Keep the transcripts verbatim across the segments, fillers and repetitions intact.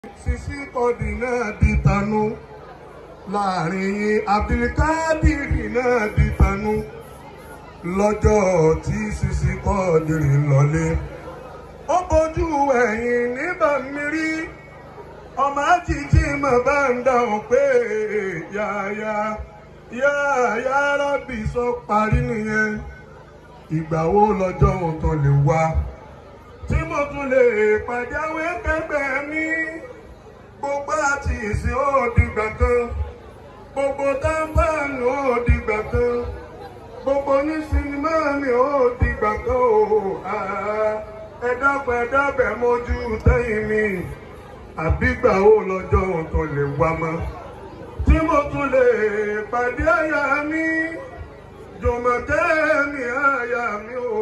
Sisi Kọ́ọ̀dì náà di tanú láàrin yín, Abdulkadiri náà di tanú lọ́jọ́ tí Sisi Kọ́ọ̀dì lọlé. Ó bójú ẹ̀yìn níbà mi rí ọmọ àjíjí mọ̀ bá ń dáhùn pé yáyá yáyá rábì sọ parí nìyẹn. Ìgbà wo lọ́jọ́ òun tó lè wá tí mo tún lè pàjáwé kẹgbẹ́ mi? Gbogbo àti ìsìn ó dìgbà kan, gbogbo tábàánù ó dìgbà kan, gbogbo ní sinimá mi ó dìgbà kan o. Ẹ̀dàpọ̀ ẹ̀dàbẹ̀ mójú tẹ́yìn mi, àbígbà ó lọ́jọ́ òun tó lè wá mọ́ tí mo tún lè pàdé àyà mi. Jùmọ̀kẹ́ mi àyà mi o.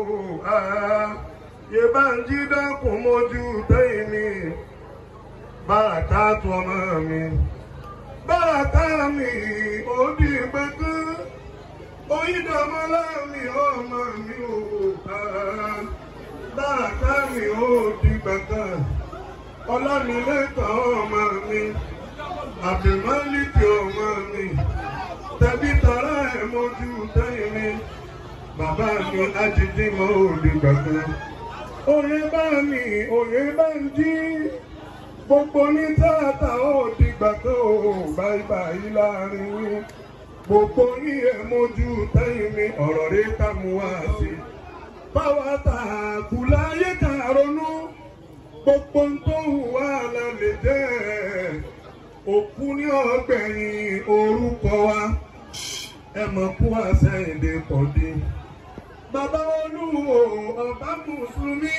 Yèbánjí dákun mójú tẹ́yìn mi. Bàràká tó ọmọ mi, bàràká mi ó di gbẹ̀gán, Oyídọ̀mọ́lá mi ọmọ mi ò ká. Bàràká mi ó di gbẹ̀gán, Ọlámilékan ọmọ mi, Abdulmálíkì ọmọ mi, tẹ̀bí tara ẹ̀ mójú tẹ́yìn mi. Bàbá mi Ajíjí mọ́ ó di gbẹ̀gán. Oyè bá mi, oyè bá ń jí. Gbogbo ní tààtà ó dìgbà kan ó báyìí báyìí láàrin yín. Gbogbo ní ẹ̀ mójú tẹ́yìn mi, ọ̀rọ̀ rẹ̀ ká mú wá sí. Báwa tààkù láyé ká ronú, gbogbo ń tó hùwà lálẹ́ jẹ́. Òkú ní ọgbẹ̀yìn orúkọ wa, ẹ mọ̀ kú Àsẹ́yìndé Kọ́ọ̀dì. Bàbá Olúwo ọba Mùsùlùmí,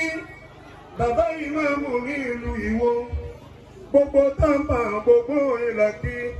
bàbá ìmáàmù ní ìlú Ìwó. Gbogbo Tápà gbogbo Ìlàkí,